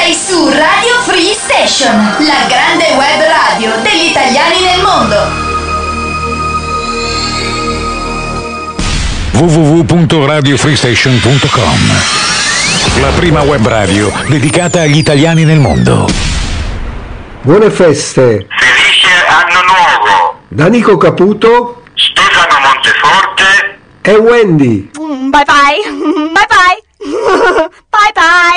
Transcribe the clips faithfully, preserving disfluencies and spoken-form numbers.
Sei su Radio Free Station, la grande web radio degli italiani nel mondo. w w w punto radio free station punto com, la prima web radio dedicata agli italiani nel mondo. Buone feste. Felice anno nuovo. Da Nico Caputo, Stefano Monteforte e Wendy. Bye bye. Bye bye. Bye bye.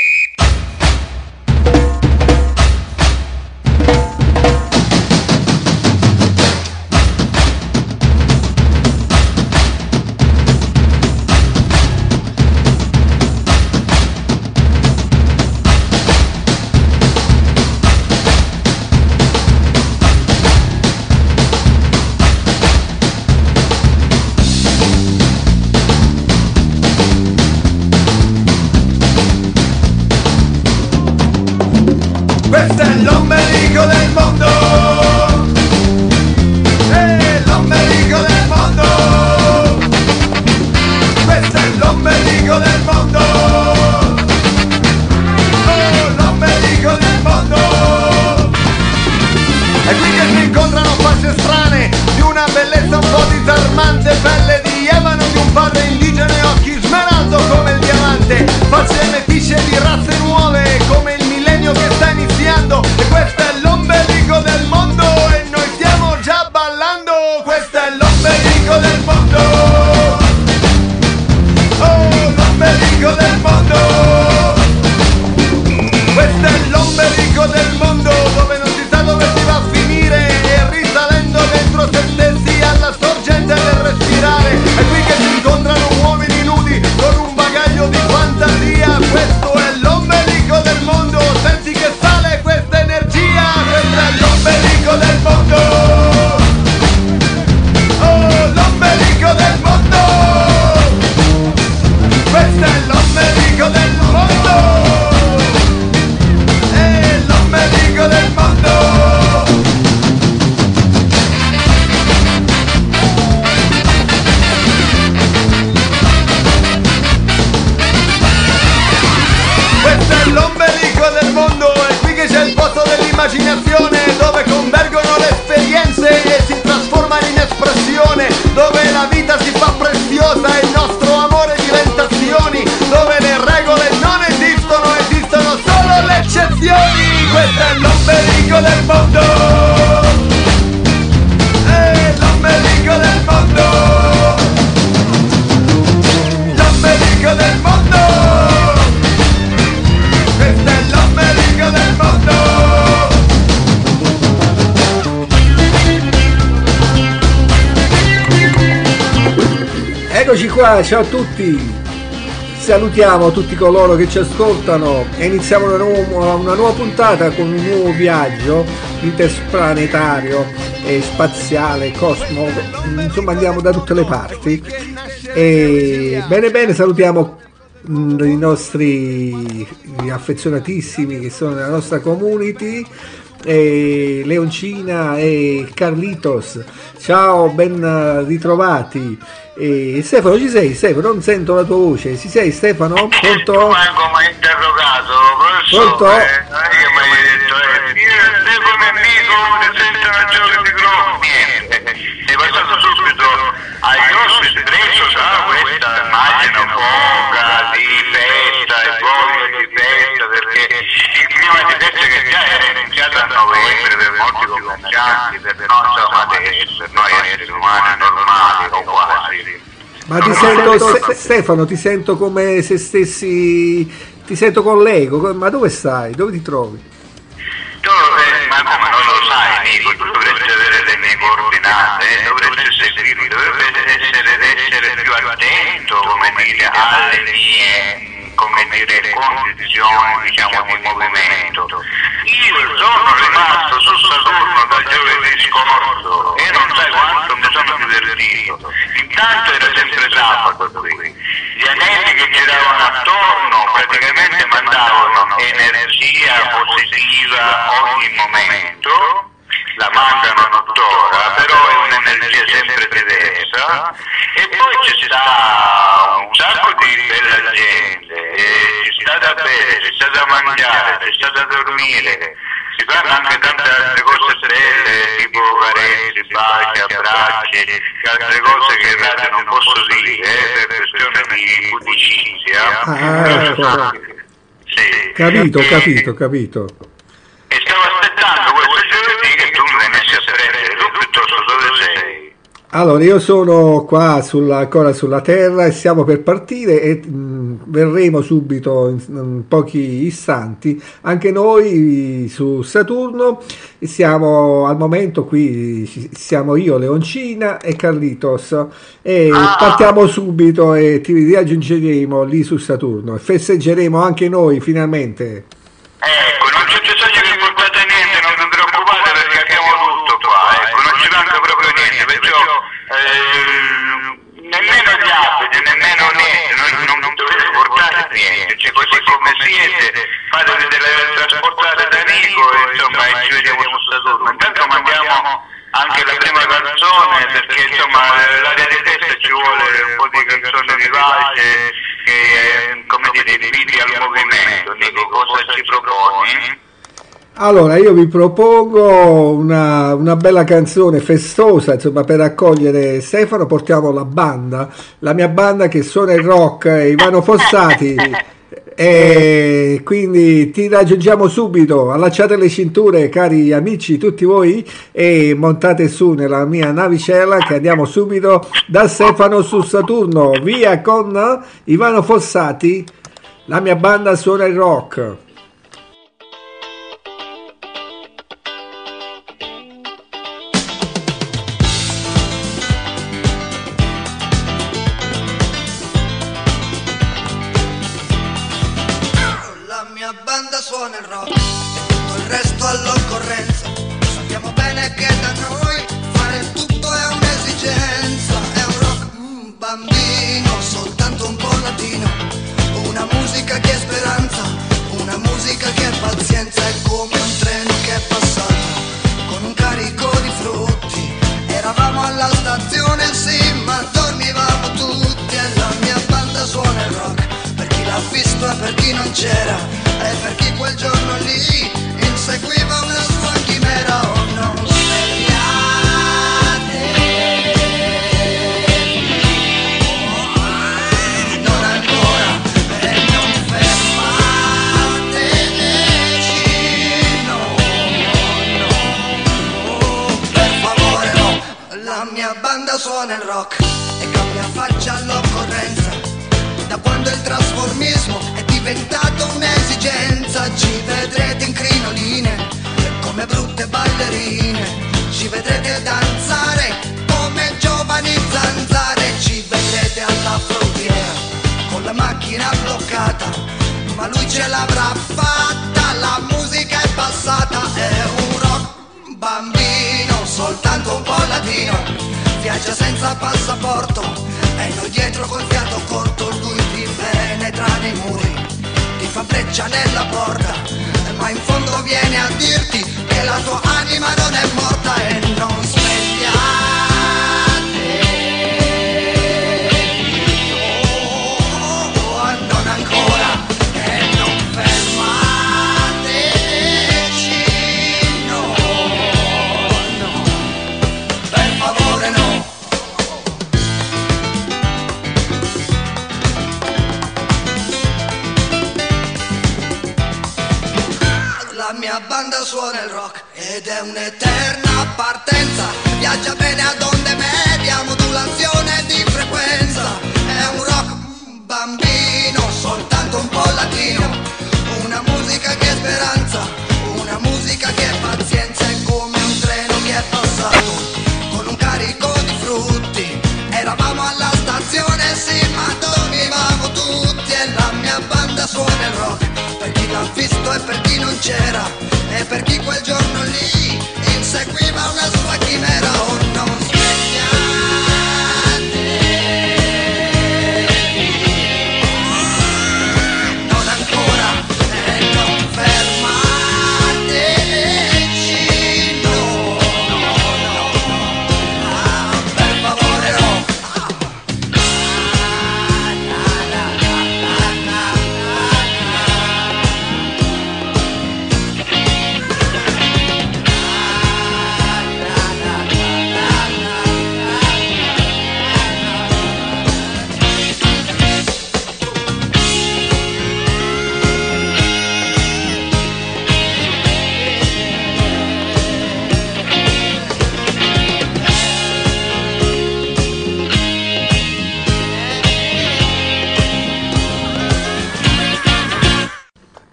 Questo è l'ombelico del mondo, è l'ombelico del mondo, questo è l'ombelico del mondo, oh l'ombelico del mondo, è qui che si incontrano facce strane, di una bellezza un po' disarmante, pelle di ebano di un padre indigene, occhi smeraldo come il diamante, facce meticce di razze nuove come il millennio che sta iniziando, e questo è l'ombelico del mondo e noi stiamo già ballando, questo è l'ombelico del mondo, oh l'ombelico del mondo, questo è l'ombelico del mondo dove non si sa dove si va a finire e risalendo dentro se stessi alla sorgente del respirare, è qui che si incontrano uomini nudi con un bagaglio di fantasia, questo è l'ombelico del mondo, senti che sale questa energia, questo è l'ombelico del mondo, oh l'ombelico del mondo, questo è l'ombelico del mondo, è l'ombelico del mondo. Questo è l'ombelico del mondo, è qui che c'è il posto dell'immaginazione, dove convergono le esperienze e si trasformano in espressione, dove la vita si fa preziosa e il nostro amore diventa azioni, dove le regole non esistono, esistono solo le eccezioni, questo è l'ombelico del mondo, è l'ombelico del mondo, l'ombelico del mondo. Questo è l'ombelico del mondo. Eccoci qua, ciao a tutti. Salutiamo tutti coloro che ci ascoltano e iniziamo una nuova, una nuova puntata con un nuovo viaggio interplanetario e spaziale, cosmo, insomma andiamo da tutte le parti. E bene bene, salutiamo i nostri affezionatissimi che sono nella nostra community, e Leoncina e Carlitos, ciao, ben ritrovati. E Stefano, ci sei? Stefano, non sento la tua voce, ci sei Stefano? Pronto? come hai interrogato, professore? Pronto? Eh, non è che mi hai detto, eh, io e Stefano e Nico ne sentono giochi di gruppo, niente, sei passato subito ai grossi stress, sa, questa immagine foca, di festa, e voglia di festa, perché il clima di festa che già era iniziato a novembre per molti commercianti, per noi insomma adesso, per noi esseri umani normali, o quasi. Ma ti sento, Se- Stefano, ti sento come se stessi, ti sento con l'ego, ma dove stai? Dove ti trovi? Tu, eh, ma come non lo sai, Nico, tu dovresti avere le mie coordinate, eh, dovresti seguirmi, dovresti essere, essere più attento, come dire, alle mie, come dire, condizioni, diciamo, di movimento. Io sono rimasto su Saturno dal giovedì scorso e non sai quanto mi sono divertito. Intanto era sempre sabato qui. Gli anelli che giravano attorno praticamente mandavano energia positiva ogni momento, la mandano tuttora, però è un'energia sempre diversa, e poi ci sta un sacco di bella gente, e ci sta da bere, c'è da mangiare, c'è da dormire, si fanno anche tante altre cose belle, tipo carezze, baci, abbracci, altre cose che in radio non posso dire, eh, per questione di pudicizia. Ah, ecco. Sì. Capito, E- capito, capito. E stavo aspettando questo giovedì che tu mi venissi a prendere, tu piuttosto dove sei? Allora, io sono qua sulla, ancora sulla Terra e stiamo per partire e mh, verremo subito in, in pochi istanti anche noi su Saturno. Siamo al momento qui, ci- siamo io, Leoncina e Carlitos e partiamo subito e ti raggiungeremo lì su Saturno e festeggeremo anche noi finalmente. Ecco, non c'è bisogno che portate niente, non vi preoccupate perché abbiamo tutto qua, ecco, non ci manca proprio niente, perciò eh, nemmeno gli abiti, nemmeno niente, non, non, non dovete portare niente, cioè così come siete, fatevi trasportare da Nico e insomma e ci vediamo su Saturno. Intanto mandiamo anche la prima canzone perché insomma l'area di testa ci vuole un po' di canzone vivace che eh, come dire inviti al movimento. Nico, cosa ci proponi? Allora, io vi propongo una, una bella canzone festosa, insomma, per accogliere Stefano. Portiamo la banda, la mia banda che suona il rock, eh, Ivano Fossati. E quindi ti raggiungiamo subito. Allacciate le cinture, cari amici, tutti voi, e montate su nella mia navicella che andiamo subito da Stefano su Saturno. Via con Ivano Fossati, la mia banda suona il rock. La mia banda suona il rock e tutto il resto all'occorrenza. Sappiamo bene che da noi fare tutto è un'esigenza. È un rock mm, bambino, soltanto un po' latino. Una musica che è speranza, una musica che è pazienza. È come un treno che è passato con un carico di frutti. Eravamo alla stazione, sì, ma dormivamo tutti. E la mia banda suona il rock per chi l'ha visto e per chi non c'era, e per chi quel giorno lì inseguiva una sua chimera. Oh, non svegliate, non ancora, e non fermateci, no, no, per favore no. La mia banda suona il rock e cambia faccia all'occorrenza. Da quando il trasformismo è diventato un'esigenza, ci vedrete in crinoline come brutte ballerine, ci vedrete danzare come giovani zanzare, ci vedrete alla frontiera con la macchina bloccata, ma lui ce l'avrà fatta, la musica è passata. È un rock bambino, soltanto un po' latino, viaggia senza passaporto e noi dietro col fiato corto. Lui ti penetra nei muri, ti fa breccia nella porta, ma in fondo viene a dirti che la tua anima non è morta. E non svegliate, oh, non ancora, e non fermateci, no, no, per favore no. La mia banda suona il rock ed è un'eterna partenza, viaggia bene ad onde medie, a modulazione di frequenza. È un rock bambino, soltanto un po' latino, una musica che è speranza, una musica che è pazienza. È come un treno che è passato con un carico di frutti. Eravamo alla stazione, sì, ma dormivamo tutti. E la mia banda suona il rock per chi l'ha visto e per chi non c'era, e per chi quel giorno lì inseguiva una sua chimera. Oh, non svegliate,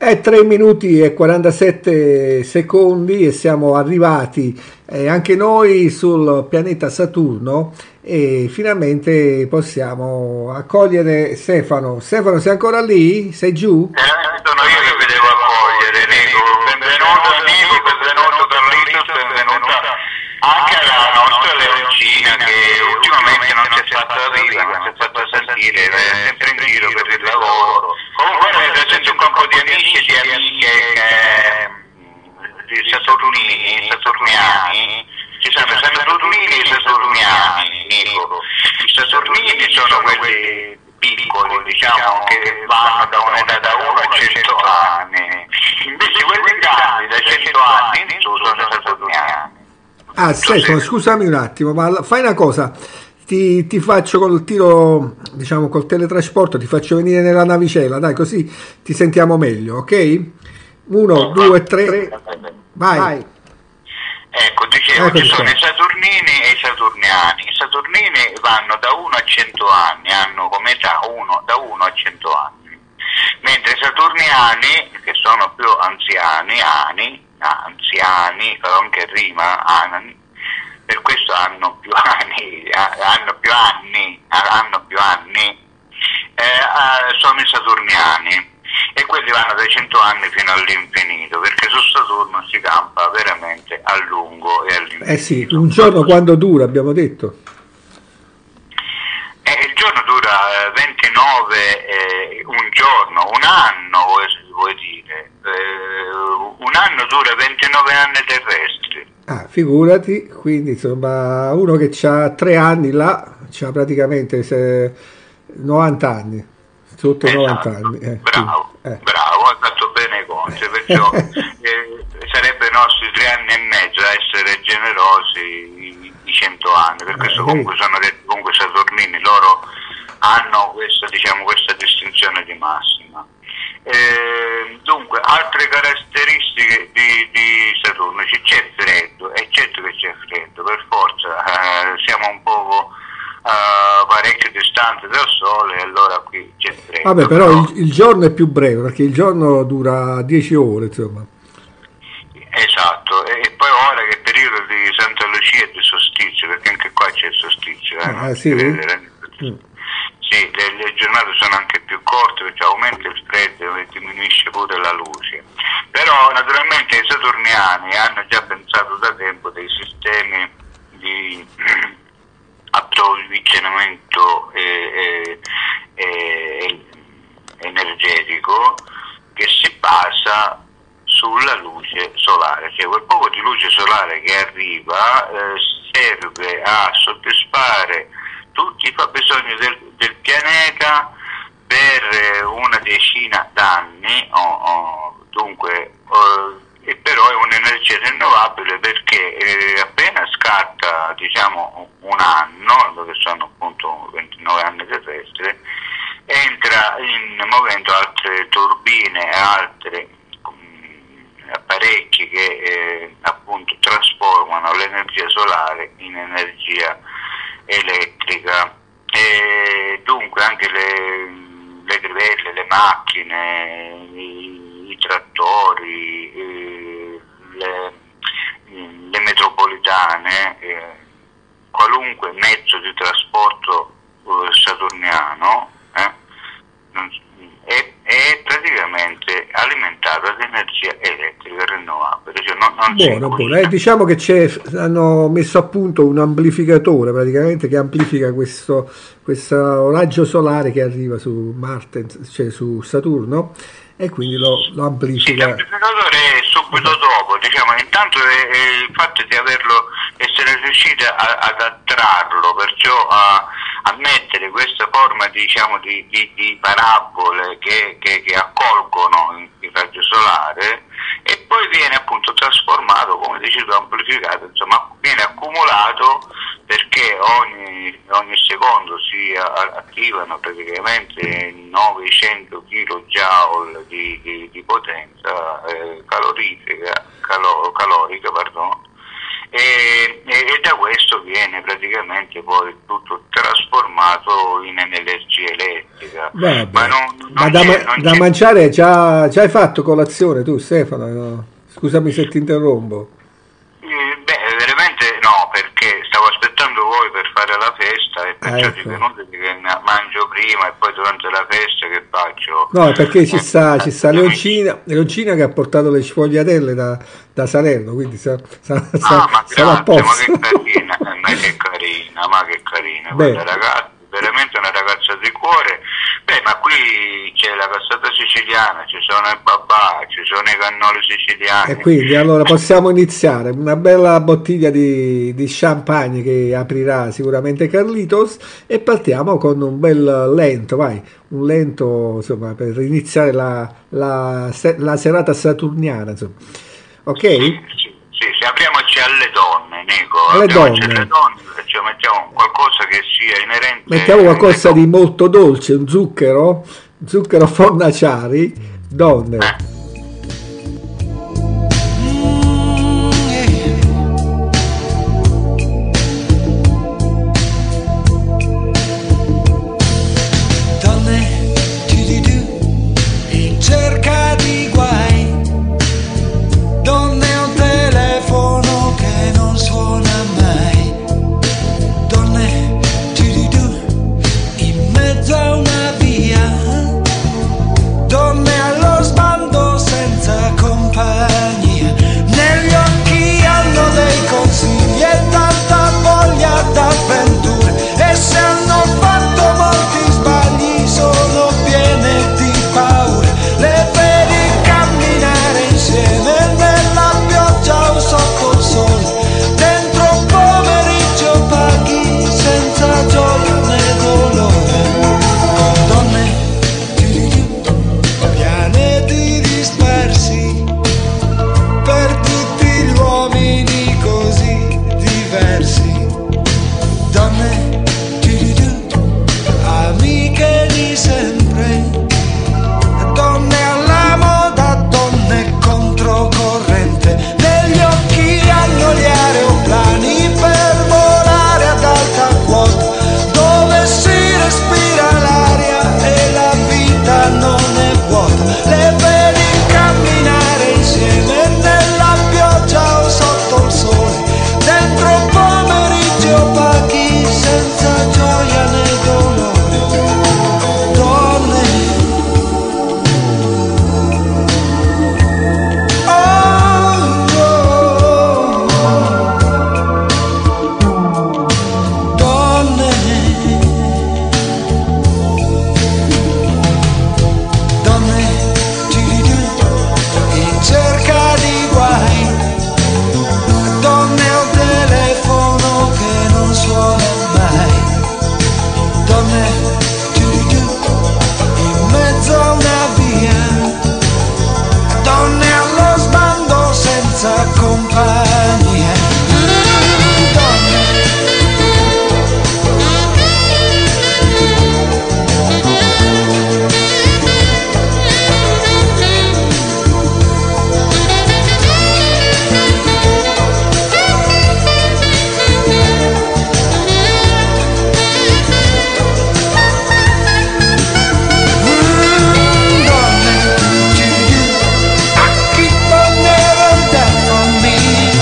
È tre minuti e quarantasette secondi e siamo arrivati eh, anche noi sul pianeta Saturno e finalmente possiamo accogliere Stefano. Stefano, sei ancora lì? Sei giù? Eh, sono io che vi devo accogliere, Nico. Benvenuto Nico, benvenuto Carlitos, benvenuta anche alla nostra Leoncina che ultimamente non si è fatta viva, non si è fatta sentire, è sempre in giro per il lavoro. Comunque mi presento un campo di amici e di amiche eh, di Saturnini, Saturniani. Ci sono i Saturnini e i Saturniani, Nico. I Saturnini sono quelli piccoli, diciamo, che vanno da un'età da uno a cento anni. Invece quelli grandi da cento anni in su sono i Saturniani. Ah, Stefano, scusami un attimo, ma fai una cosa. Ti, ti faccio col tiro, diciamo col teletrasporto, ti faccio venire nella navicella, dai, così ti sentiamo meglio, ok? Uno, due, tre, vai. vai. Ecco, dicevo, Ecco ci sono qua. i Saturnini e i Saturniani. I Saturnini vanno da uno a cento anni, hanno come età uno, da uno a cento anni. Mentre i Saturniani, che sono più anziani, ani, anziani, però anche rima, anni, per questo hanno più anni, hanno più anni, hanno più anni, eh, sono i Saturniani e quelli vanno dai cento anni fino all'infinito, perché su Saturno si campa veramente a lungo e all'infinito. Eh sì, un giorno quando dura, abbiamo detto. Eh, il giorno dura eh, ventinove, eh, un giorno, un anno vuoi, vuoi dire, eh, un anno dura ventinove anni terrestri. Ah, figurati, quindi insomma uno che ha tre anni là, c'ha praticamente se, novanta anni, sotto Esatto, novanta anni. Eh, bravo, quindi, eh. bravo, hai fatto bene i conti, perciò eh, sarebbero i nostri tre anni e mezzo a essere generosi i, i cento anni, per questo Eh, comunque sono detti comunque Saturnini, loro hanno questa, diciamo, questa distinzione di massima. Eh, dunque, altre caratteristiche di, di Saturno, c'è freddo, è certo che c'è freddo, per forza, eh, siamo un po' eh, parecchio distanti dal Sole e allora qui c'è freddo. Vabbè, però il, il giorno è più breve, perché il giorno dura dieci ore, insomma. Esatto, e, e poi ora che è periodo di Santa Lucia e di solstizio, perché anche qua c'è il solstizio. Eh, Ah, non sì? si vede. Mm. Sì, le, le giornate sono anche più corte perché aumenta il freddo e diminuisce pure la luce. Però naturalmente i Saturniani hanno già pensato da tempo dei sistemi di approvvigionamento eh, eh, eh, energetico che si basa sulla luce solare, cioè quel poco di luce solare che arriva eh, serve a soddisfare tutti i fabbisogni del, del pianeta per una decina d'anni, oh, oh, dunque, oh, e però è un'energia rinnovabile perché eh, appena scatta, diciamo, un anno, dove sono appunto ventinove anni terrestri, entra in movimento altre turbine e altri um, apparecchi che eh, appunto trasformano l'energia solare in energia elettrica e dunque anche le, le trivelle, le macchine, i, i trattori, eh, le, le metropolitane, eh, qualunque mezzo di trasporto eh, saturniano eh, non, è, è praticamente alimentato ad energia elettrica rinnovabile, cioè non, non Buono, buono. Eh, diciamo che c'è, hanno messo a punto un amplificatore praticamente che amplifica questo, questo raggio solare che arriva su Marte, cioè su Saturno, e quindi lo, lo amplifica. Sì, l'amplificatore è subito dopo, diciamo, intanto è, è il fatto di averlo, essere riusciti a, ad attrarlo, perciò a, a mettere questa forma, diciamo, di, di, di parabole che, che, che accolgono il raggio solare e poi viene appunto trasformato, come dicevo, amplificato, insomma viene accumulato perché ogni, ogni secondo si attivano praticamente novecento kilojoule di, di, di potenza eh, calorifica, calo, calorica, pardon, e, e, e da questo viene praticamente poi tutto trasformato in energia elettrica. Vabbè. Ma, non, non Ma da, c'è, ma- non da c'è- mangiare già, già hai fatto colazione tu, Stefano? No? Scusami se ti interrompo. Eh, Beh, veramente no, perché stavo aspettando voi per fare la festa e perciò Ah, di ecco. venuto che ma- mangio prima e poi durante la festa che faccio? No, perché ci Eh, sta, ci sta gli amici- Leoncina, Leoncina che ha portato le sfogliatelle da, da Salerno, quindi sa, sa, sa- Ah, ma sarà a grazie, ma posto. che carina, eh, ma che carina, ma che carina, Beh. quella ragazza, veramente una ragazza di cuore. Beh, ma qui c'è la cassata siciliana, ci sono i babà, ci sono i cannoli siciliani. E quindi allora possiamo iniziare una bella bottiglia di, di champagne che aprirà sicuramente Carlitos e partiamo con un bel lento, vai, un lento insomma per iniziare la, la, se- la serata saturniana, insomma. Ok? Sì, sì, sì, apriamoci alle donne, Nico. Alle apriamoci donne. alle donne, cioè mettiamo qualcosa che sia inerente. Mettiamo qualcosa di molto dolce, un zucchero, zucchero fornaciari, donne. Eh. Donne, tu-di-du, in cerca di guai. Donne, un telefono che non suona mai. Donne, tu-di-du, in mezzo a una via. Donne allo sbando senza compagnia. Negli occhi hanno dei consigli e tanta voglia d'avventure. E se hanno fatto molti sbagli sono piene di paura. Le vedi camminare insieme nella pioggia o sotto il sole. Dentro un pomeriggio paghi senza gioia né dolore. Donne, pianeti dispersi per tutti gli uomini così diversi. Donne, amiche di sempre. Donne alla moda, donne controcorrente. Negli occhi hanno gli aeroplani per volare ad alta quota, dove si respira l'aria e la vita non è vuota. Le vedi camminare insieme nella pioggia o sotto il sole. Dentro un pomeriggio paghi senza gioia né dolore. Donne, oh, oh, oh. Donne, donne, tu-di-du, in cerca di guai. Donne a un telefono che non suona mai. Donne, tu-di-du, in mezzo a una via. Donne allo sbando senza compagnia. Donne, mm, donne, tu-di-du, I keep on never that for me.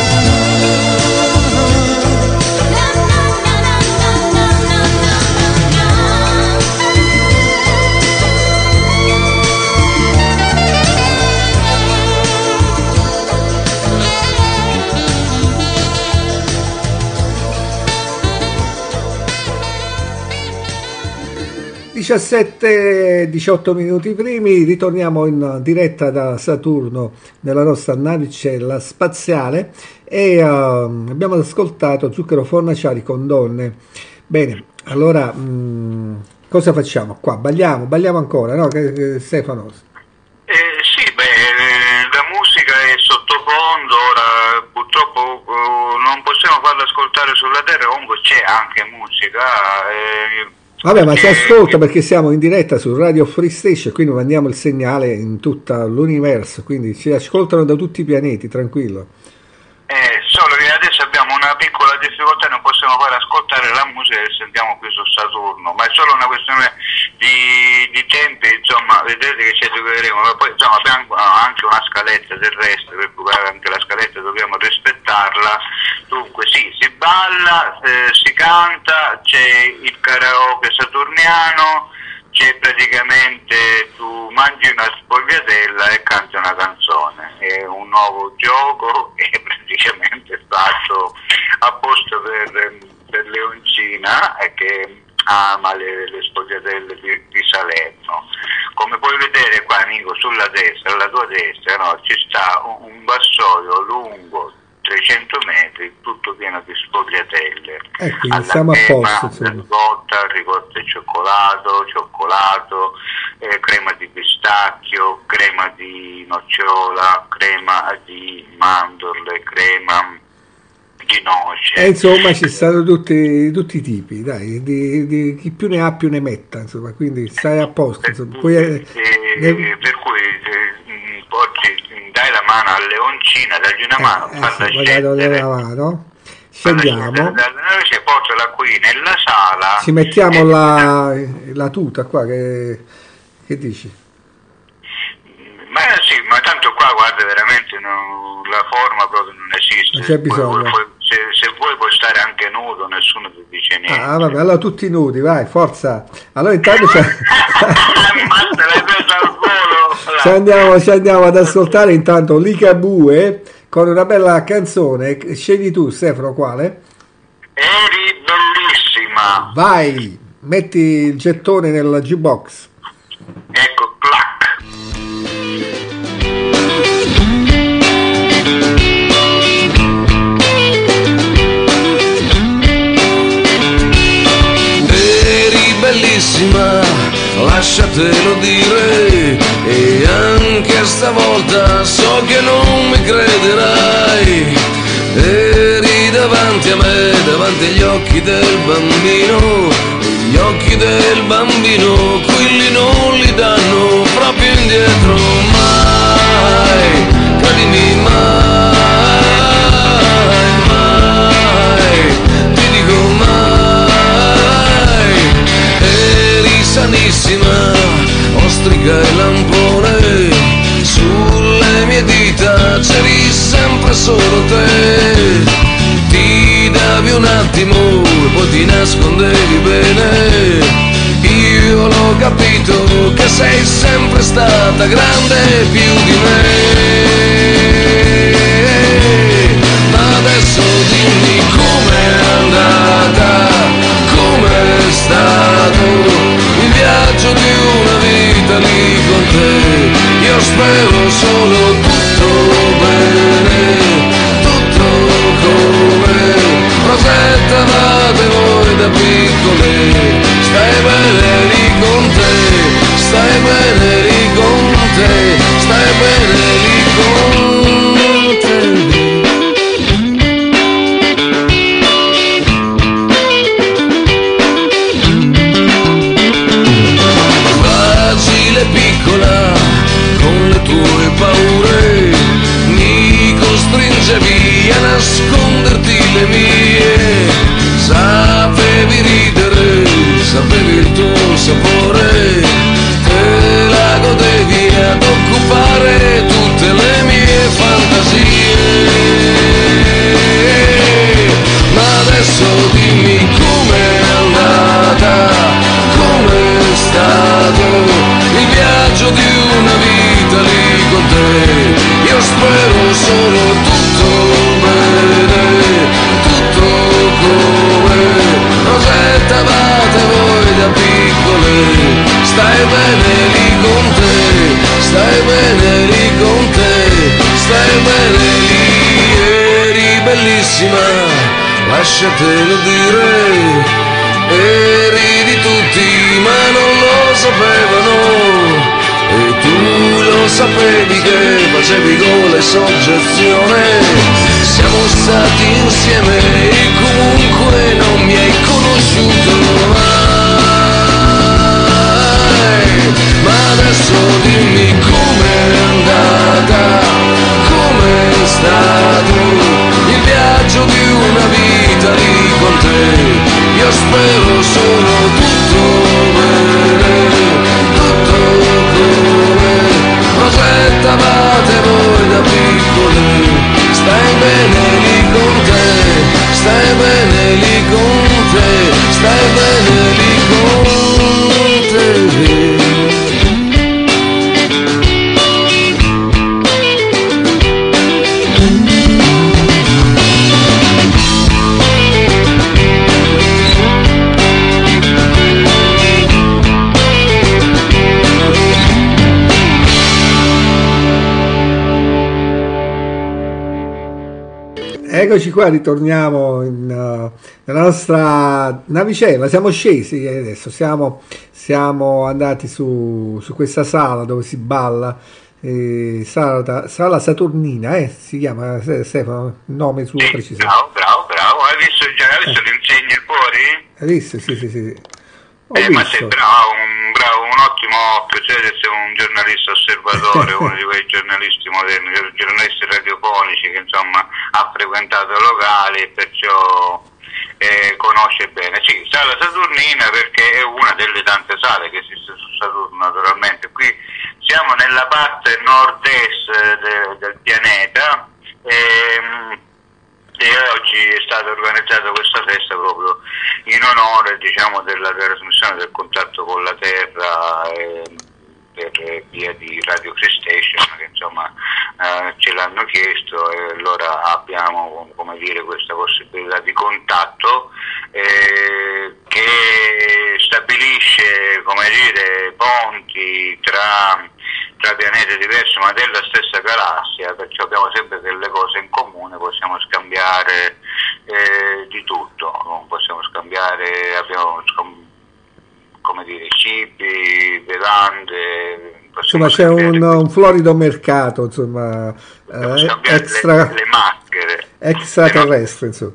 diciassette diciotto minuti primi, ritorniamo in diretta da Saturno nella nostra navicella spaziale e ehm, abbiamo ascoltato Zucchero Fornaciari con Donne. Bene, allora mh, cosa facciamo qua? Balliamo, balliamo ancora, no? Che, che, Stefano? Eh, sì, beh, eh, la musica è sottofondo, ora purtroppo eh, non possiamo farla ascoltare sulla terra, comunque c'è anche musica. eh, Vabbè, ma si perché- ascolta perché siamo in diretta su Radio Free Station, quindi mandiamo il segnale in tutto l'universo, quindi ci ascoltano da tutti i pianeti, tranquillo. Eh, solo che adesso abbiamo difficoltà, non possiamo fare ascoltare la musica che sentiamo qui su Saturno, ma è solo una questione di, di tempi, insomma, vedete che ci educheremo, ma poi insomma abbiamo anche una scaletta terrestre, per cui anche la scaletta dobbiamo rispettarla. Dunque sì, si balla, eh, si canta, c'è il karaoke saturniano, c'è praticamente tu mangi una sfogliatella e canti una canzone, è un nuovo gioco che praticamente è fatto apposta per, per Leoncina e che ama le, le sfogliatelle di, di Salerno. Come puoi vedere qua, amico, sulla destra, alla tua destra, no, ci sta un, un vassoio lungo trecento metri, tutto pieno di sfogliatelle. Eh, quindi siamo a posto, ricotta, ricotta e cioccolato, cioccolato, eh, crema di pistacchio, crema di nocciola, crema di mandorle, crema di noce. E insomma ci stanno tutti, tutti i tipi, dai, di, di, chi più ne ha più ne metta, insomma, quindi stai a posto. Insomma. Poi, eh, ne... Per cui eh, oggi dai la mano a Leoncina, dagli una mano, eh, falla sì, scendere, la mano. Scendiamo, invece portala qui nella sala, ci mettiamo la, la tuta qua, che, che dici? Ma sì, ma tanto qua guarda veramente non, la forma proprio non esiste, non c'è bisogno. Puoi, puoi, se, se vuoi puoi stare anche nudo, nessuno ti dice niente. Ah vabbè, allora tutti nudi, vai, forza. Allora intanto c'è... ci, andiamo, ci andiamo ad ascoltare intanto Ligabue con una bella canzone. Scegli tu, Stefano, quale? Eri bellissima. Vai, metti il gettone nella G-Box. Ecco, clac. Eri bellissima, lasciatelo dire, e anche stavolta so che non mi crederai. Eri davanti a me, davanti agli occhi del bambino, e gli occhi del bambino quelli non li danno proprio indietro mai, credimi mai, mai, ti dico mai. Eri sanissima, ostrica e lampone, sulle mie dita c'eri sempre solo te. Ti davi un attimo e poi ti nascondevi bene. Io l'ho capito che sei sempre stata grande più di me. Ma adesso dimmi com'è andata, com'è stato il viaggio di una vita lì con te. Io spero solo tutto bene, tutto come Rosetta fate voi da piccole. Stai bene lì con te, stai bene lì con te, stai bene lì con te. Facile piccola, con le tue paure, mi costringevi a nasconderti le mie. Sapevi ridere, sapevi il tuo sapore, te la godevi ad occupare tutte le mie fantasie. Ma adesso dimmi com'è andata, com'è stato il viaggio di una vita lì con te. Io spero solo tutto bene, tutto come Rosetta fate voi da piccole. Stai bene lì con te, stai bene lì con te, stai bene lì. Eri bellissima, lasciatelo dire, eri di tutti ma non lo sapevano. E tu lo sapevi che facevi gola e soggezione. Siamo stati insieme e comunque non mi hai conosciuto mai. Ma adesso dimmi com'è andata, com'è stato il viaggio di una vita Eccoci qua, ritorniamo in, uh, nella nostra navicella, siamo scesi adesso, siamo, siamo andati su, su questa sala dove si balla, eh, sala, sala Saturnina, eh, si chiama Stefano, il nome suo sì, preciso. Bravo, bravo, bravo, hai visto già, hai visto l'insegna fuori? Hai visto? Sì, sì, sì. Ho eh, visto. Ma sei bravo, un, bravo, un ottimo occhio, cioè sei un giornalista osservatore, uno di quei giornalisti moderni, giornalisti radiofonici che insomma ha frequentato locali e perciò eh, conosce bene. Sì, sala Saturnina perché è una delle tante sale che esiste su Saturno naturalmente. Qui siamo nella parte nord-est de, del pianeta e, e oggi è stata organizzata questa festa proprio in onore, diciamo, della trasmissione del contatto con la Terra eh, per via di Radio Free Station, che insomma eh, ce l'hanno chiesto e allora abbiamo, come dire, questa possibilità di contatto eh, che stabilisce, come dire, ponti tra tra pianeti diversi ma della stessa galassia, perciò abbiamo sempre delle cose in comune, possiamo scambiare eh, di tutto, possiamo scambiare, abbiamo come dire, cibi, bevande, insomma c'è un, un florido mercato, insomma, eh, extra, le, le maschere extraterrestre, insomma.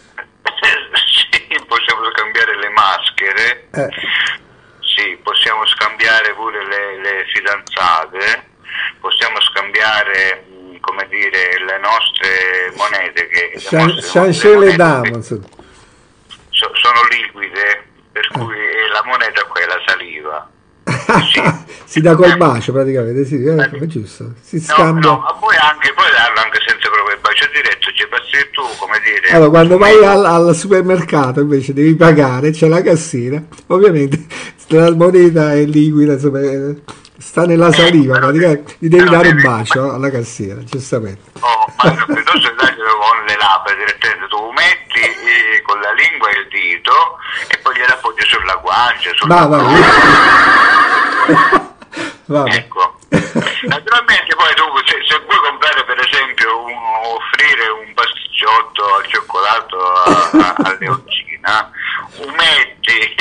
Sì, possiamo scambiare le maschere. Eh. Sì, possiamo scambiare pure le, le fidanzate, possiamo scambiare, come dire, le nostre monete che Chancel le dame, so, sono liquide, per cui la moneta qua è la saliva. Sì. Si dà col bacio praticamente, sì, è eh, giusto. Si scambia. No, no, ma poi anche puoi darlo anche senza proprio il bacio diretto, ci passi tu, come dire. Allora, quando vai al, al supermercato invece devi pagare, c'è la cassiera, ovviamente la moneta è liquida, insomma, sta nella saliva, eh, praticamente gli devi dare un bacio alla cassiera, giustamente. Oh, ma piuttosto darglielo con le labbra direttamente, tu metti eh, con la lingua e il dito e poi gliela appoggi sulla guancia, sulla va, va, va. Ecco. Naturalmente poi tu se, se vuoi comprare per esempio un, offrire un pasticciotto al cioccolato a, a, a Leoncina, metti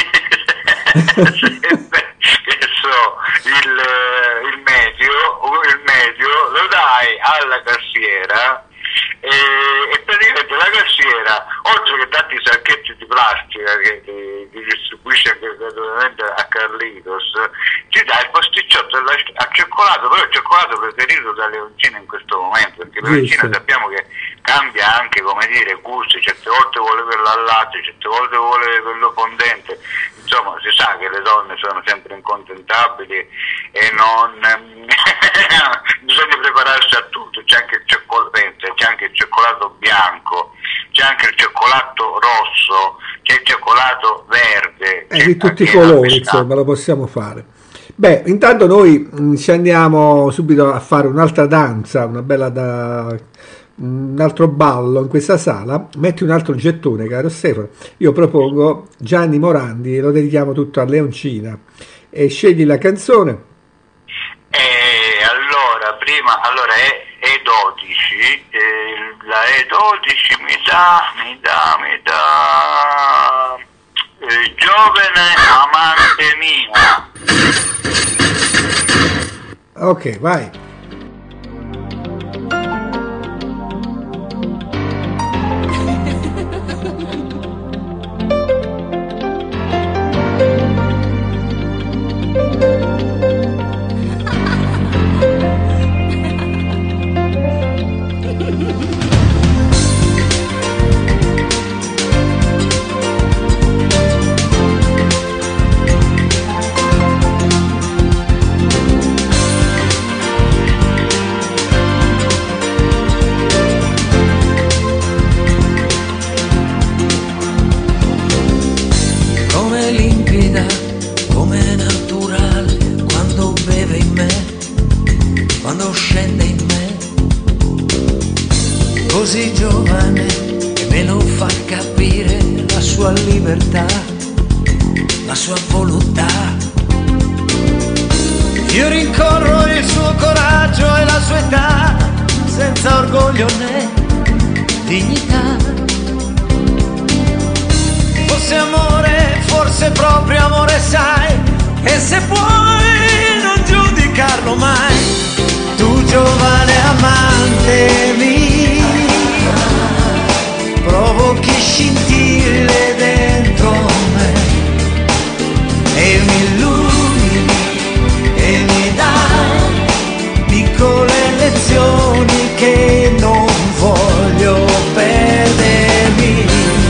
che so il, il medio il medio lo dai alla cassiera e, e praticamente la cassiera, oltre che darti i sacchetti di plastica che ti, ti distribuisce anche gratuitamente a Carlitos, ti dà il pasticciotto al cioccolato, però il cioccolato preferito da Leoncina in questo momento, perché Leoncina sappiamo che cambia anche, come dire, gusti, certe volte vuole quello al latte, certe volte vuole quello fondente, insomma si sa che le donne sono sempre incontentabili e non bisogna prepararsi a tutto, c'è anche il cioccolato, c'è anche il cioccolato bianco, c'è anche il cioccolato rosso, c'è il cioccolato verde, e di tutti i colori, insomma, lo possiamo fare. Beh, intanto noi mh, ci andiamo subito a fare un'altra danza, una bella da un altro ballo in questa sala. Metti un altro gettone, caro Stefano. Io propongo Gianni Morandi e lo dedichiamo tutto a Leoncina, e scegli la canzone. E allora prima allora è E dodici, eh, la E dodici mi dà mi dà mi dà eh, giovane amante mia. Ok, vai. Così giovane e me lo fa capire la sua libertà, la sua volontà. Io rincorro il suo coraggio e la sua età, senza orgoglio né dignità. forse proprio amore sai, e se puoi non giudicarlo mai, tu giovane amante mia, provochi scintille dentro me e mi illumini e mi dai piccole lezioni che non voglio perdermi.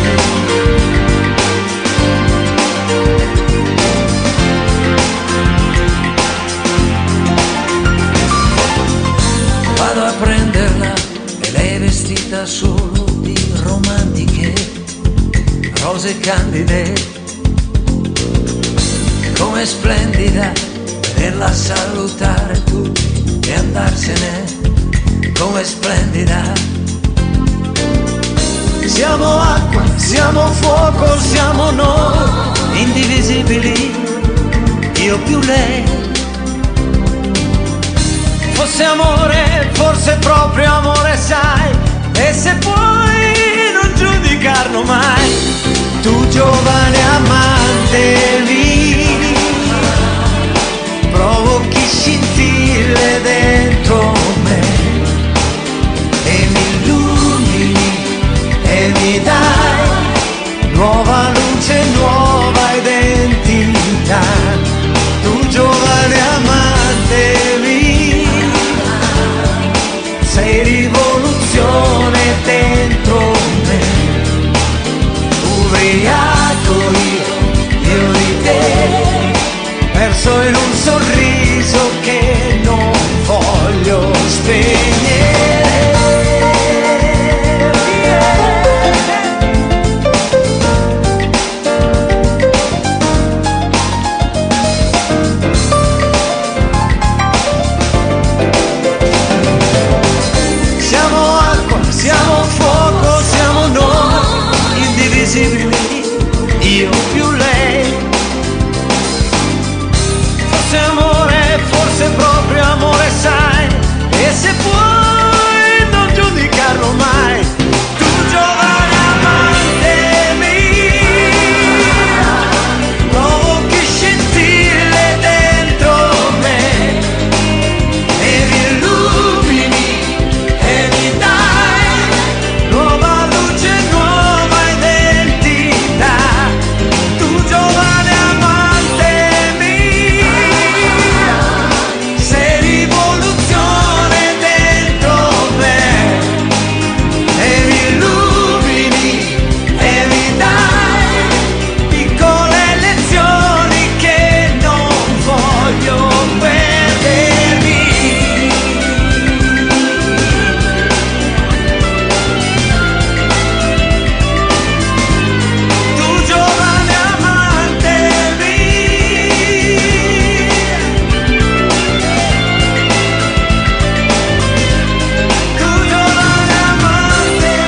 Vado a prenderla e lei è vestita solo di romantiche rose candide. Com'è splendida vederla salutare tu e andarsene, com'è splendida. Siamo acqua, siamo fuoco, siamo noi, indivisibili, io più lei. Fosse amore, forse proprio amore sai, e se puoi non giudicarlo mai, tu giovane amante mia, provochi scintille dentro me e mi illumini e mi dai nuova luce, nuova identità, tu giovane amante mia, sei rivoluzione dentro me, ubriaco io, io di te, perso in un sorriso che non voglio spegnere. Siamo acqua, siamo fuoco, siamo noi, indivisibili, io più lei. Forse amore, forse proprio amore sai, e se puoi non giudicarlo mai, tu giovane amante mia, provochi scintille dentro me e mi illumini e mi dai nuova luce, nuova identità, tu giovane amante mia, sei rivoluzione dentro me e mi illumini e mi dai piccole lezioni che non voglio perdermi. Tu giovane amante mia, tu giovane amante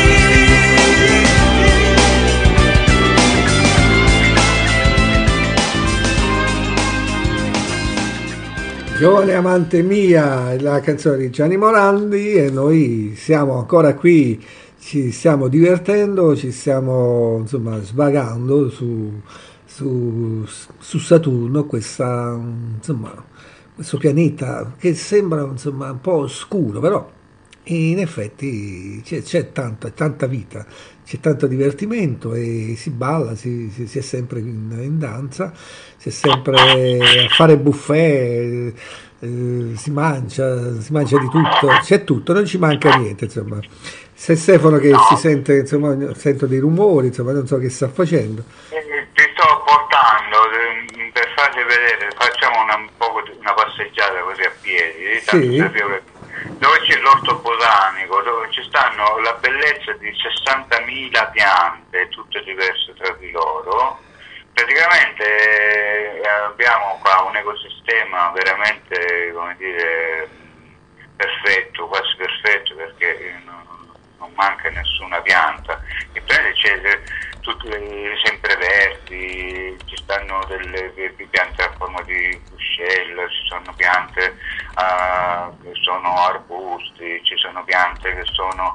Giovane amante mia, la canzone di Gianni Morandi, e noi siamo ancora qui, ci stiamo divertendo, ci stiamo insomma svagando su, su, su Saturno, questa, insomma, questo pianeta che sembra insomma un po' oscuro, però in effetti c'è, c'è tanta, tanta vita, c'è tanto divertimento e si balla, si, si, si è sempre in, in danza, si è sempre a fare buffet, eh, si mangia, si mangia di tutto, c'è tutto, non ci manca niente, insomma. Se Stefano che si sente, insomma, sento dei rumori, insomma, non so che sta facendo. Ti sto portando eh, per farti vedere, facciamo una, un po' di- una passeggiata così a piedi, Sì. tanto per- dove c'è l'orto botanico, dove ci stanno la bellezza di sessantamila piante, tutte diverse tra di loro. Praticamente eh, abbiamo qua un ecosistema veramente, come dire, perfetto, quasi perfetto, perché non, non manca nessuna pianta. E poi c'è tutte le sempreverdi, ci stanno delle piante a forma di fuscello, ci sono piante uh, che sono arbusti, ci sono piante che sono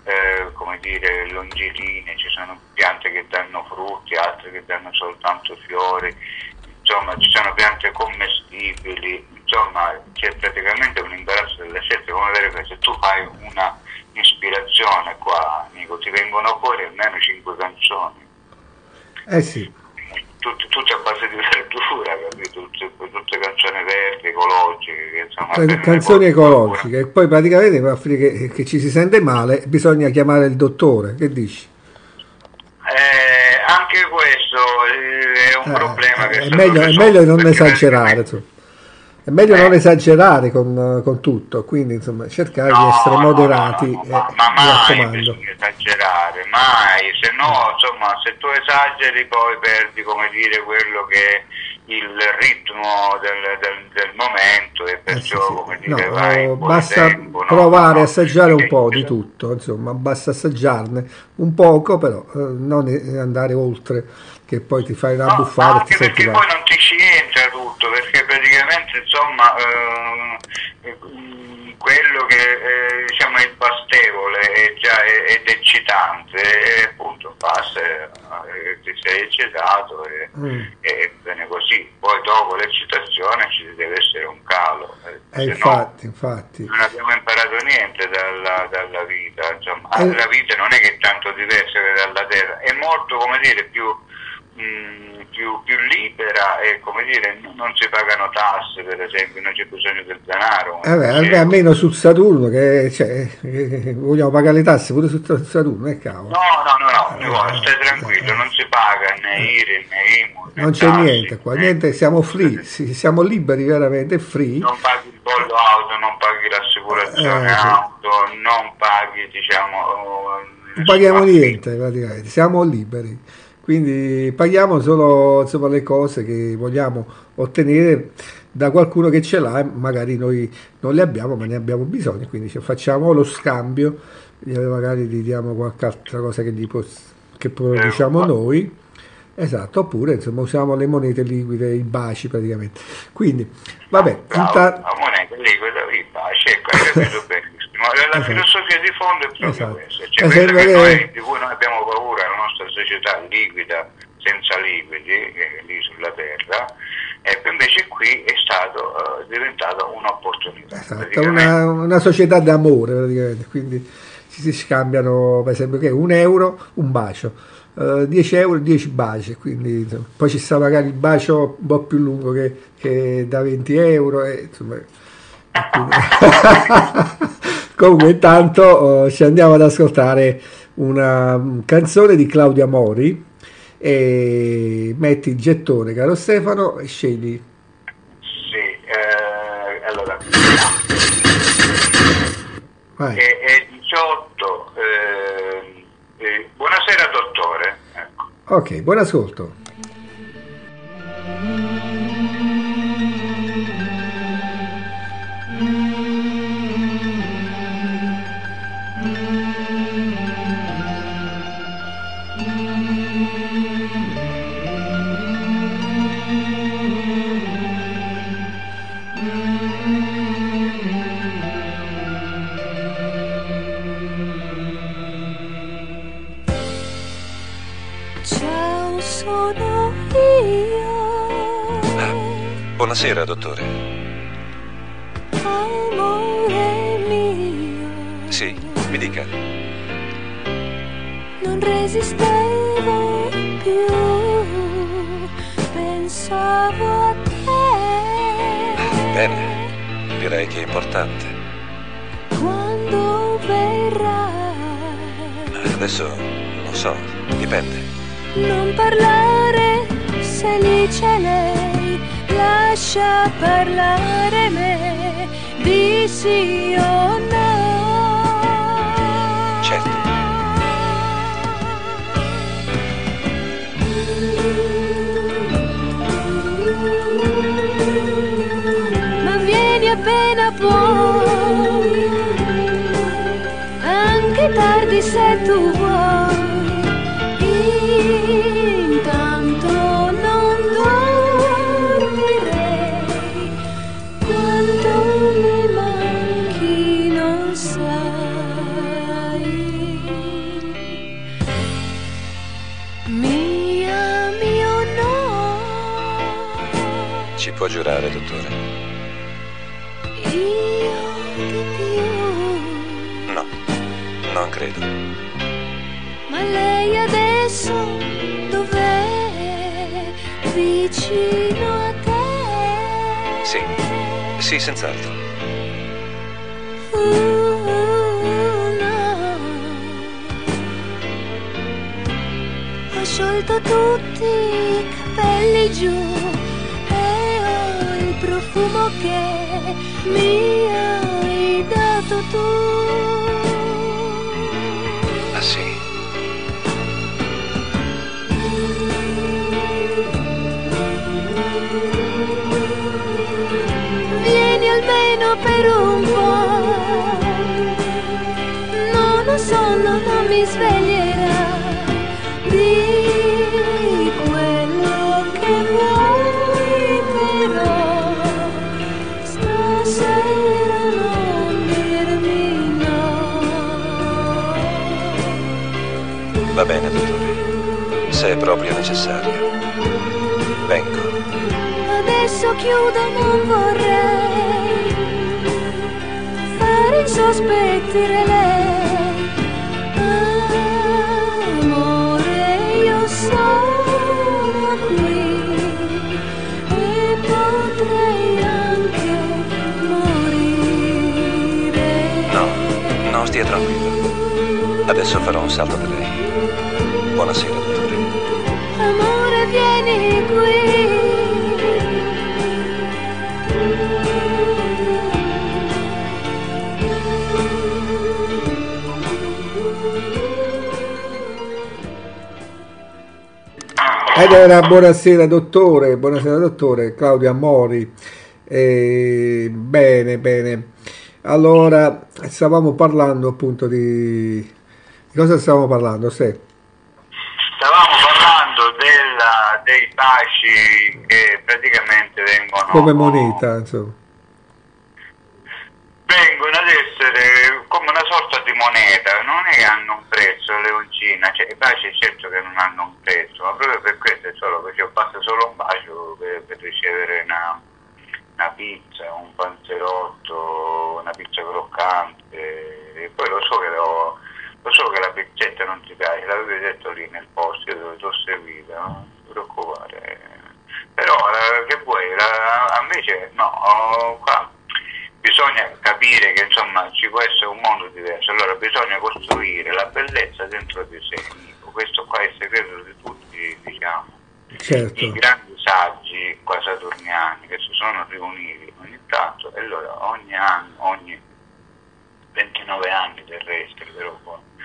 eh, come dire, longilinee, ci sono piante che danno frutti, altre che danno soltanto fiori, insomma ci sono piante commestibili, insomma c'è praticamente un imbarazzo delle scelte, come vedere che se tu fai una ispirazione qua, amico, ti vengono fuori almeno cinque canzoni. Eh sì. Tutte, tutte a base di verdura, capito? Tutte, tutte canzoni verdi, ecologiche, che, insomma, Can- canzoni ecologiche, e poi praticamente per fare che, che ci si sente male bisogna chiamare il dottore, che dici? Eh, anche questo eh, è un Eh, problema. eh, che è, sto meglio, è risolto, meglio non perché esagerare, insomma. È meglio Eh. non esagerare con, con tutto, quindi insomma cercare di essere moderati, no, no, eh, ma, ma mi mai raccomando. bisogna esagerare, mai, se no, insomma, se tu esageri poi perdi, come dire, quello che è il ritmo del, del, del momento e perciò, Eh sì, sì. come No, dire, vai oh, fuori basta tempo, no? provare No, a assaggiare un perché- po' di tutto, insomma, basta assaggiarne un poco, però eh, non e- andare oltre, che poi ti fai una No, buffata e ti anche senti perché male. poi non ti ci entra tutto, perché praticamente insomma eh, eh, quello che eh, diciamo è il bastevole è già è, ed eccitante e appunto basta, eh, ti sei eccitato e, Mm. e bene così, poi dopo l'eccitazione ci deve essere un calo, eh, Eh, se no infatti, infatti. non abbiamo imparato niente dalla, dalla vita, insomma. Eh. La vita non è che è tanto diversa dalla terra, è molto, come dire, più, mh, più, più libera e, come dire, n- non si pagano tasse, per esempio, non c'è bisogno del denaro. Eh beh, C'è- almeno- almeno su Saturno, che cioè, che vogliamo pagare le tasse pure su Saturno, eh cavolo. No, no, no, no, Eh, guarda, stai eh, tranquillo, eh. non si paga né I R E, né I M U, né Non c'è tasse, niente qua, né- niente, siamo free, sì, siamo liberi veramente, free. Non paghi il bollo auto, non paghi l'assicurazione Eh, sì. auto, non paghi, diciamo... Non paghiamo affitto. niente praticamente, siamo liberi, quindi paghiamo solo insomma, le cose che vogliamo ottenere da qualcuno che ce l'ha e magari noi non le abbiamo ma ne abbiamo bisogno, quindi ci facciamo lo scambio, gli- magari gli diamo qualche altra cosa che, gli pos- che produciamo Eh, noi, esatto, oppure insomma usiamo le monete liquide, i baci praticamente. Quindi vabbè, Bravo, inta- la moneta liquida, i baci, ecco, hai capito benissimo. La Esatto. filosofia di fondo è proprio Esatto. questa, cioè Eh, quella sembra che che- noi, di cui noi abbiamo paura, la nostra società liquida, senza liquidi, che è lì sulla terra, ecco, invece qui è stato eh, diventato un'opportunità. esatto, Praticamente- una, una società d'amore praticamente, quindi ci si scambiano per esempio che un euro, un bacio, eh, dieci euro, dieci baci, quindi insomma, poi ci sta magari il bacio un po' più lungo che, che da venti euro e insomma e quindi- comunque intanto eh, ci andiamo ad ascoltare una mm, canzone di Claudia Mori e metti il gettone caro Stefano e scegli. Sì, eh, allora, Vai. è, è diciotto, eh, eh, buonasera dottore, ecco. Ok, buon ascolto. Ciao, sono io, Buonasera, dottore. amore mio. Sì, mi dica. Non resistevo più, pensavo a te. Bene, direi che è importante. Quando verrai, Adesso non so, dipende. non parlare se lì c'è lei, lascia parlare me, di sì o no. Certo. Ma vieni appena puoi, anche tardi se tu vuoi. Intanto non dormirei, quanto mi manchi non sai. può giurare, dottore? Io di più. No, non credo. Ma lei adesso dov'è? Vicino a te? Sì, sì, senz'altro. Uh, no. Ho sciolto tutti i capelli giù e ho il profumo che mi hai dato tu. Ah sì? Vieni almeno per un po'. No, non sonno, non mi sveglierà. Di quello che vuoi, però stasera non dirmi no. Va bene, dottore. Se è proprio necessario. Vengo. Adesso chiudo, non vorrei fare insospettire lei. Amore, io sono qui e potrei anche morire. No, no, stia tranquillo. Adesso farò un salto da lei. Buonasera, dottore. Amore, vieni qui. Ed era buonasera dottore, buonasera dottore, Claudio Amori. Eh, bene, bene. Allora, stavamo parlando appunto di... di cosa stavamo parlando? Sì. Stavamo parlando della, dei baci che praticamente vengono... Come moneta, insomma. Vengono ad essere come una sorta di moneta, non è che hanno un prezzo, leoncina, cioè i baci certo che non hanno un prezzo, ma proprio per questo è solo che basta solo un bacio per, per ricevere una, una pizza, un panzerotto, una pizza croccante, e poi lo so che lo, lo so che la pizzetta non ti piace, l'avevi detto lì nel posto, io ti ho seguito, non ti preoccupare, però la, che vuoi, la, invece no, qua bisogna capire che insomma ci può essere un mondo diverso, allora bisogna costruire la bellezza dentro di sé. Questo qua è il segreto di tutti, diciamo, certo. I grandi saggi qua saturniani che si sono riuniti ogni tanto, e allora ogni anno, ogni ventinove anni terrestri, però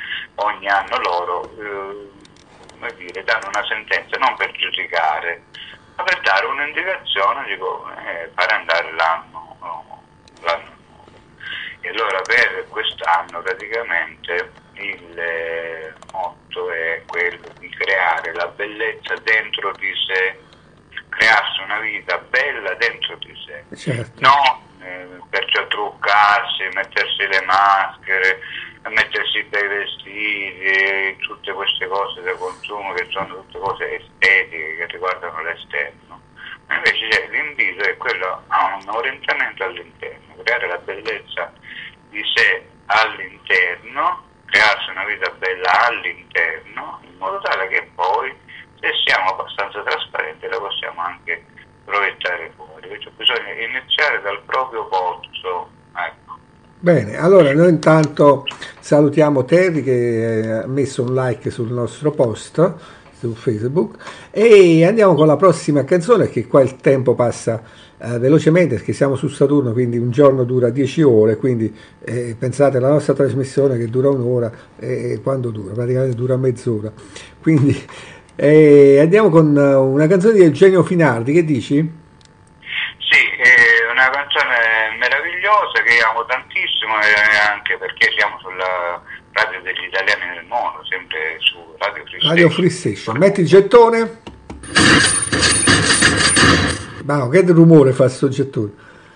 ogni anno loro eh, come dire, danno una sentenza non per giudicare, ma per dare un'indicazione di come eh, fare andare l'anno, no, l'anno nuovo. E allora per quest'anno praticamente il eh, motto è quello di creare la bellezza dentro di sé, crearsi una vita bella dentro di sé, certo. non eh, perciò truccarsi, mettersi le maschere, mettersi bei vestiti, tutte queste cose da consumo che sono tutte cose estetiche che riguardano l'esterno, ma invece cioè, l'invito è quello a un orientamento all'interno, creare la bellezza di sé all'interno, crearsi una vita bella all'interno, in modo tale che poi, se siamo abbastanza trasparenti, la possiamo anche proiettare fuori. Cioè, bisogna iniziare dal proprio pozzo, ecco. Bene, allora noi intanto salutiamo Terry che ha messo un like sul nostro post su Facebook e andiamo con la prossima canzone, che qua il tempo passa eh, velocemente perché siamo su Saturno, quindi un giorno dura dieci ore, quindi eh, pensate alla nostra trasmissione che dura un'ora, e eh, quando dura? Praticamente dura mezz'ora, quindi eh, andiamo con una canzone di Eugenio Finardi, che dici? Sì, è una canzone meravigliosa che amo tantissimo, e anche perché siamo sulla radio degli italiani nel mondo, sempre su Radio Free Station. Radio Free Station. Metti il gettone. Ma no, che rumore fa sto gettone?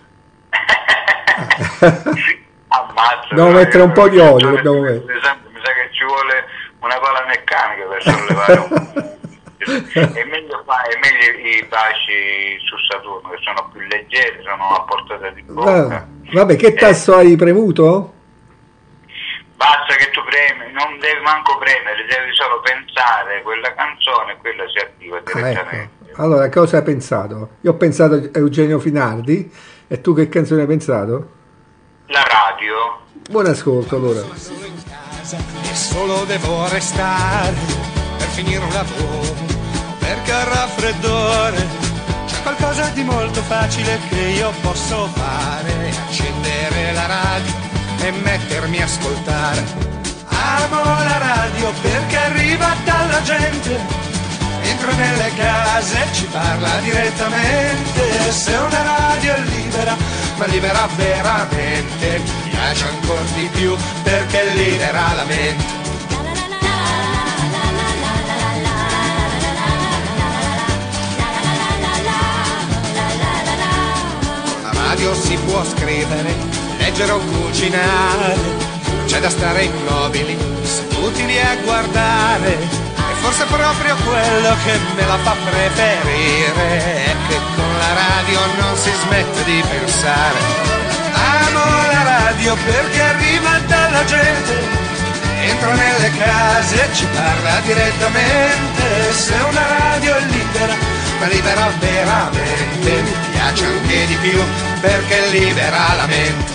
Ammazza, dobbiamo mettere un po' di olio, dobbiamo mi, mettere. mi sa che ci vuole una pala meccanica per sollevare un è meglio, fa, è meglio i baci su Saturno, che sono più leggeri, sono a portata di bocca. Vabbè, che tasto hai premuto? Basta che tu premi, non devi manco premere, devi solo pensare quella canzone e quella si attiva direttamente. Ah, ecco. Allora, cosa hai pensato? Io ho pensato a Eugenio Finardi, e tu che canzone hai pensato? La radio. Buon ascolto allora. Sono in casa e solo devo restare per finire un lavoro, perché al raffreddore c'è qualcosa di molto facile che io posso fare: accendere la radio e mettermi a ascoltare. Amo la radio perché arriva dalla gente, entra nelle case, ci parla direttamente. Se una radio è libera, ma libera veramente, mi piace ancora di più perché libera la mente. Con la radio si può scrivere, leggere o cucinare, non c'è da stare immobili, seduti lì a guardare. Forse proprio quello che me la fa preferire è che con la radio non si smette di pensare. Amo la radio perché arriva dalla gente, entra nelle case, ci parla direttamente. Se una radio è libera, ma libera veramente, mi piace anche di più perché libera la mente.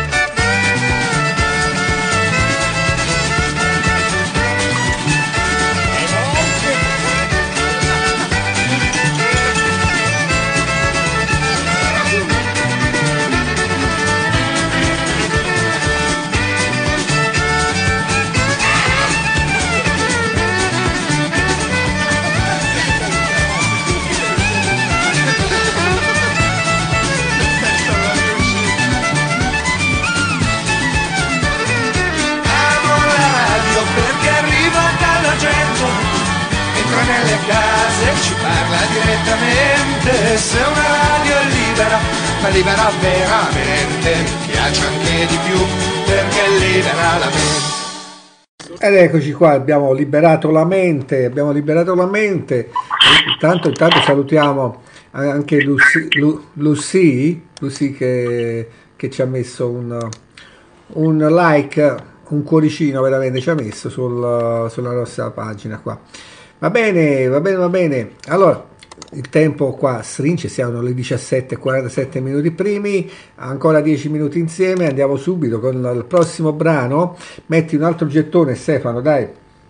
Nelle case, ci parla direttamente. Se una radio è libera, ma libera veramente, mi piace anche di più perché libera la mente. Ed eccoci qua, abbiamo liberato la mente, abbiamo liberato la mente. Intanto, intanto salutiamo anche Lucy, Lu, Lucy, Lucy che, che ci ha messo un, un like, un cuoricino veramente ci ha messo sul, sulla nostra pagina qua. Va bene, va bene, va bene. Allora, il tempo qua stringe, siamo alle diciassette e quarantasette minuti primi, ancora dieci minuti insieme, andiamo subito con il prossimo brano. Metti un altro gettone, Stefano, dai.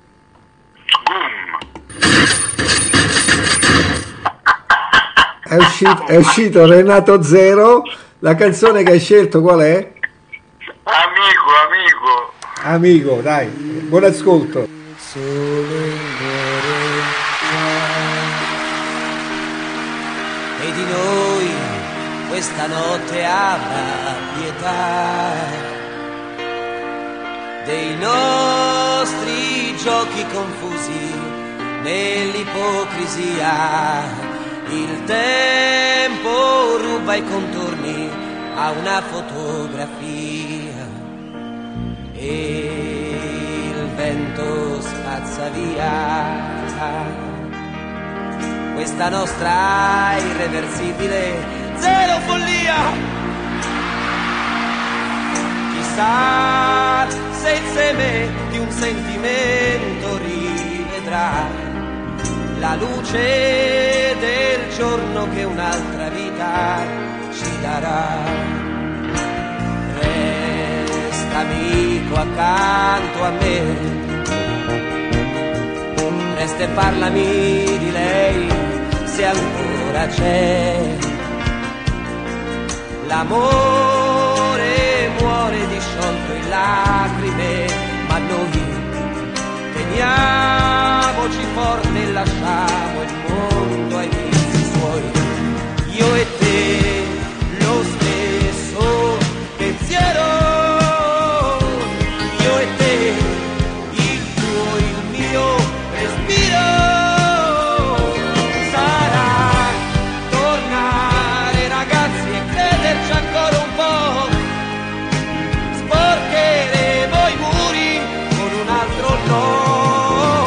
È uscito, è uscito Renato Zero, la canzone che hai scelto qual è? Amico, amico. Amico, dai, buon ascolto. E di noi questa notte avrà pietà, dei nostri giochi confusi nell'ipocrisia. Il tempo ruba i contorni a una fotografia e il vento spazza via questa nostra irreversibile zero follia. Chissà se il seme di un sentimento rivedrà la luce del giorno che un'altra vita ci darà. Resta amico accanto a me, resta e parlami di lei se ancora c'è. L'amore muore disciolto in lacrime, ma noi teniamoci forte e lasciamo il mondo ai vizi suoi. Io e te lo stesso pensiero, io e te, il tuo, il mio respiro. Sarà tornare ragazzi e crederci ancora un po', sporcheremo i muri con un altro no.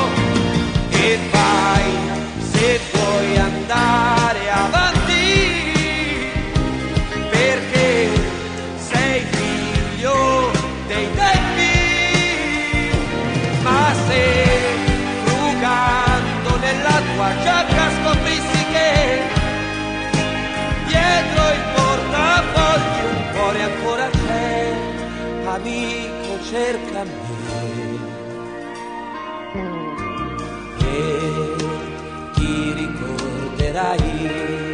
amico cerca me e ti ricorderai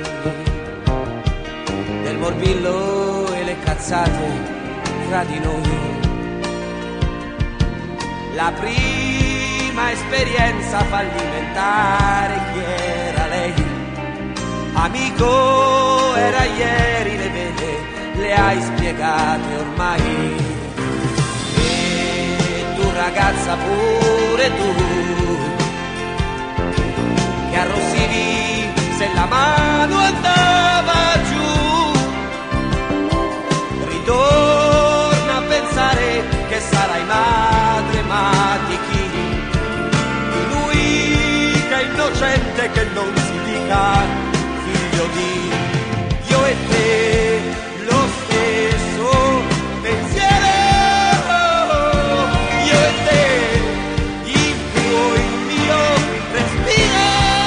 del morbillo e le cazzate tra di noi, la prima esperienza fallimentare. Chi era lei? Amico, era ieri, le vede, le hai spiegate ormai. E tu ragazza pure tu, che arrossivi se la mano andava giù, ritorna a pensare che sarai madre, ma di chi? Di lui che è innocente, che non si dica figlio di. Io e te lo stesso pensiero, io e te il tuo, il mio respiro.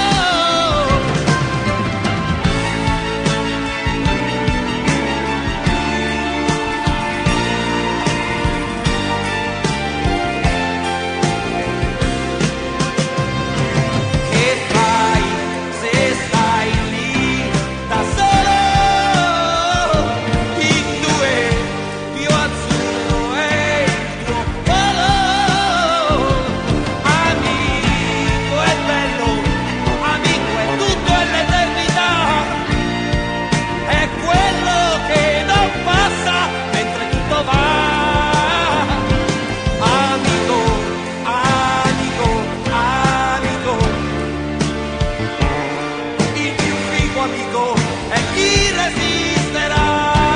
Che fai se stai lì da solo, in due, più azzurro e il tuo polo? Amico è bello, amico è tutto e l'eternità, è quello che non passa mentre tutto va. Amico, amico, amico, il più figo amico è chi resisterà.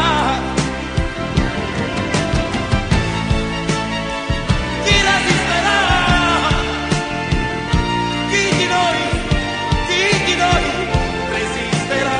Chi resisterà? Chi di noi, chi di noi resisterà?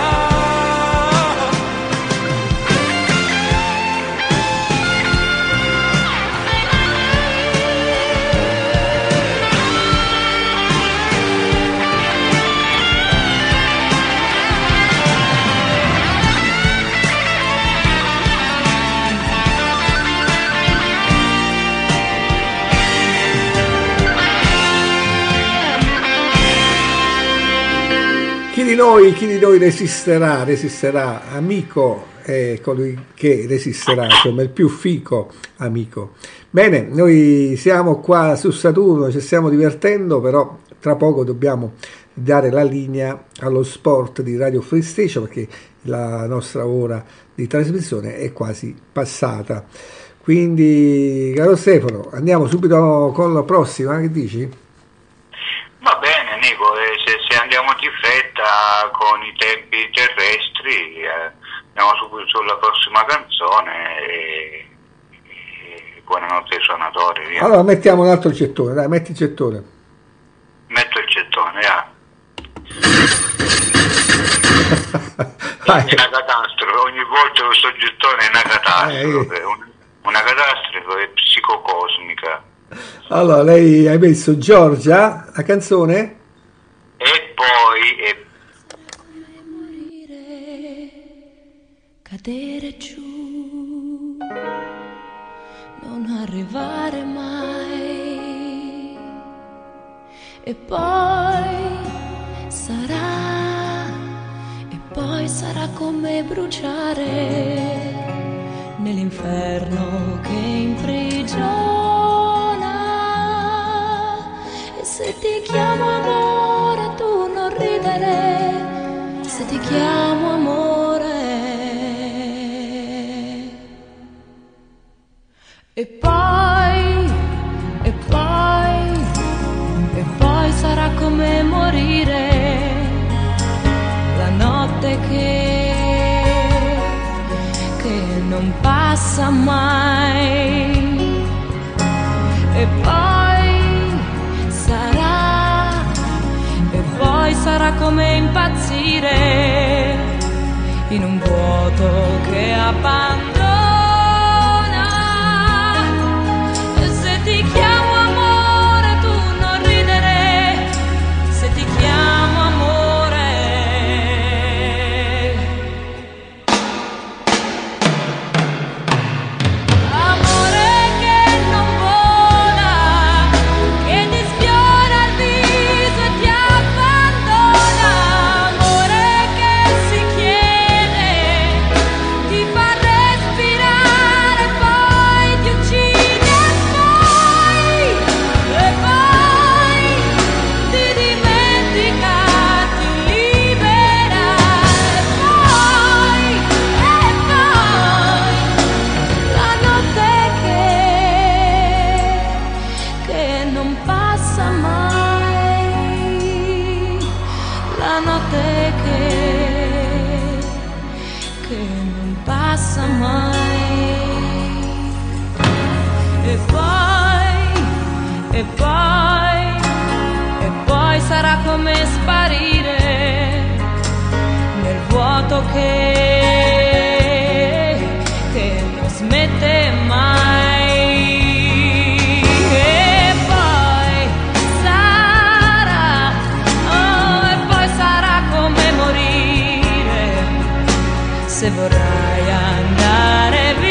Chi di noi, chi di noi resisterà, resisterà, amico è colui che resisterà, insomma il più fico amico. Bene, noi siamo qua su Saturno, ci stiamo divertendo, però tra poco dobbiamo dare la linea allo sport di Radio Free Station perché la nostra ora di trasmissione è quasi passata. Quindi, caro Stefano, andiamo subito con la prossima, che dici? Va bene Nico, eh, se, se andiamo di fretta con i tempi terrestri eh, andiamo subito sulla prossima canzone e, e buonanotte ai suonatori, via. Allora mettiamo un altro gettone, dai, metti il gettone. Metto il gettone, ah. È una catastrofe, ogni volta questo gettone è una catastrofe, un- una catastrofe psicocosmica. Allora, lei hai messo Giorgia, la canzone? E poi e Cadere giù, non arrivare mai, e poi sarà, e poi sarà come bruciare nell'inferno che imprigiona. E se ti chiamo amore tu non ridere, se ti chiamo amore. E poi, e poi, e poi sarà come morire la notte che, che non passa mai. E poi sarà, e poi sarà come impazzire in un vuoto che abbandona. Se ti chiamo amore tu non ridere, se ti chiamo amore. Amore, e poi, e poi sarà come sparire nel vuoto che, che non smette mai. E poi sarà, oh, e poi sarà come morire se vorrai andare via.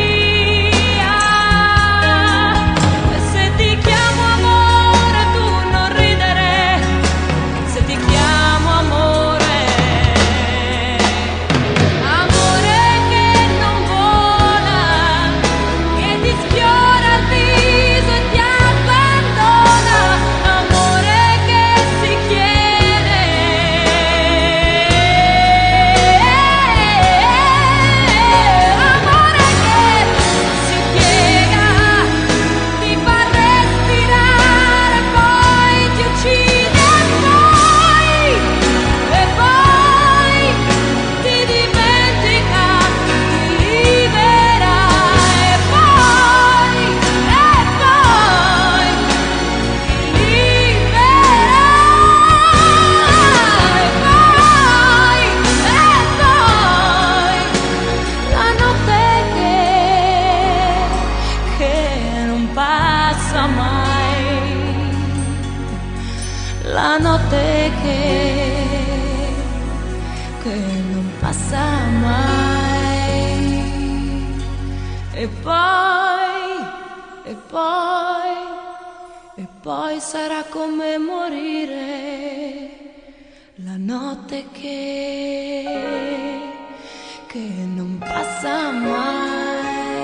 La notte che, che non passa mai. E poi, e poi, e poi sarà come morire. La notte che, che non passa mai.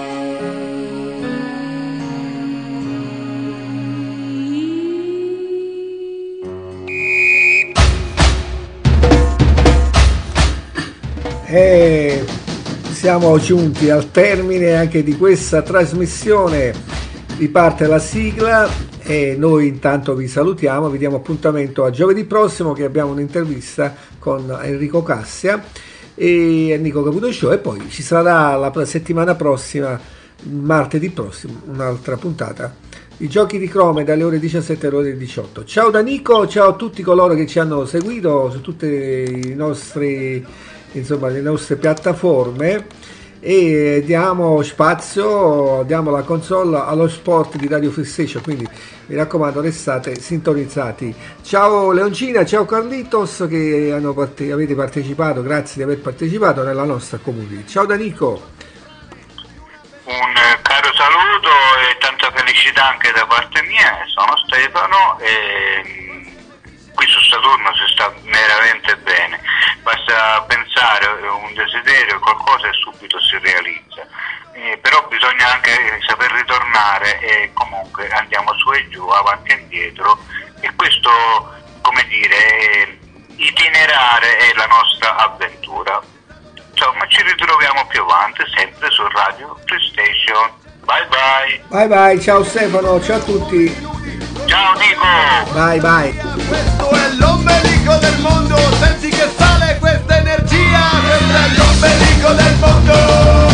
E siamo giunti al termine anche di questa trasmissione. Riparte la sigla e noi intanto vi salutiamo, vi diamo appuntamento a giovedì prossimo che abbiamo un'intervista con Enrico Cassia e Enrico Caputo Show, e poi ci sarà la settimana prossima, martedì prossimo, un'altra puntata. I giochi di Crome dalle ore diciassette alle ore diciotto. Ciao da Nico, ciao a tutti coloro che ci hanno seguito su tutte i nostri, insomma, le nostre piattaforme, e diamo spazio, diamo la console allo sport di Radio Free Station, quindi mi raccomando restate sintonizzati. Ciao Leoncina, ciao Carlitos che hanno parte- avete partecipato, grazie di aver partecipato nella nostra community. Ciao da Nico. Un caro saluto e tanta felicità anche da parte mia, sono Stefano e qui su Saturno si sta veramente bene, basta pensare un desiderio, qualcosa e subito si realizza, eh, però bisogna anche saper ritornare e comunque andiamo su e giù, avanti e indietro, e questo, come dire, itinerare è la nostra avventura. Insomma, ci ritroviamo più avanti sempre su Radio Free Station. Bye bye. Bye bye, ciao Stefano, ciao a tutti. Ciao Nico. Bye bye. Questo è l'ombelico del mondo, senti che sale questa energia, questo è l'ombelico del mondo.